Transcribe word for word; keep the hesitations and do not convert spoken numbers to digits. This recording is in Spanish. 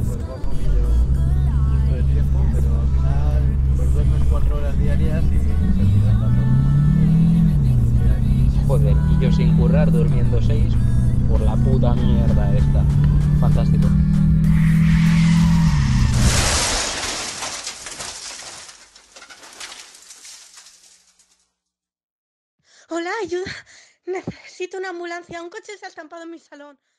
pues va un poquillo justo de tiempo, pero al final pues duermes cuatro horas diarias y se olvida tanto. Joder, y yo sin currar durmiendo seis por la puta mierda esta. Fantástico. Hola, ayuda. Necesito una ambulancia. Un coche se ha estampado en mi salón.